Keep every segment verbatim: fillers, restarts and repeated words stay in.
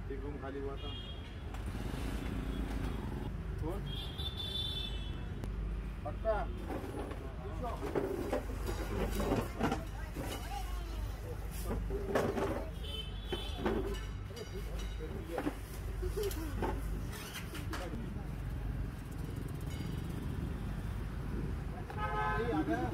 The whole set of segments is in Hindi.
एक रूम खाली हुआ था। कौन? पक्का? आ गया।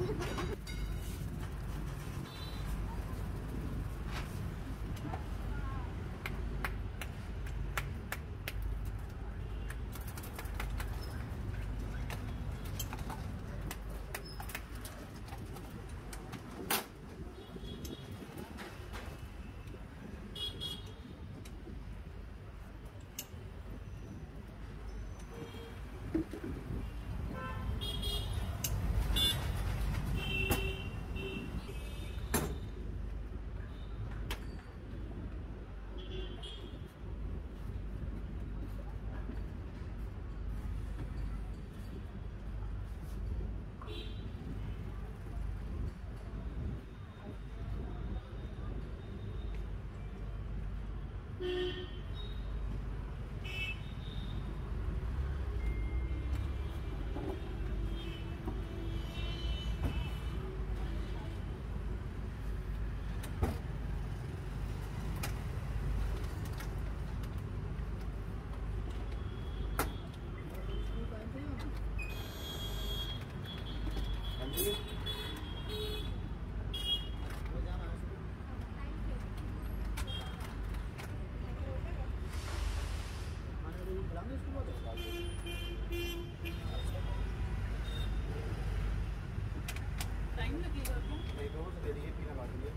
टाइम लगेगा तो दे दीजिए, पीना बात है।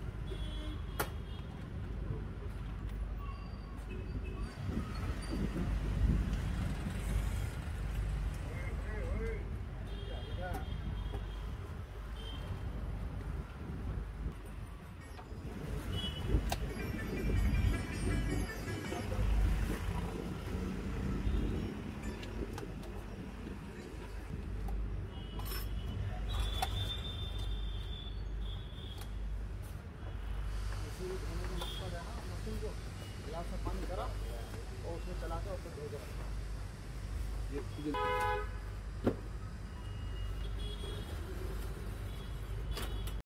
मशीन को गिलास में पानी करा और उसमें चला के और फिर धो के रखा।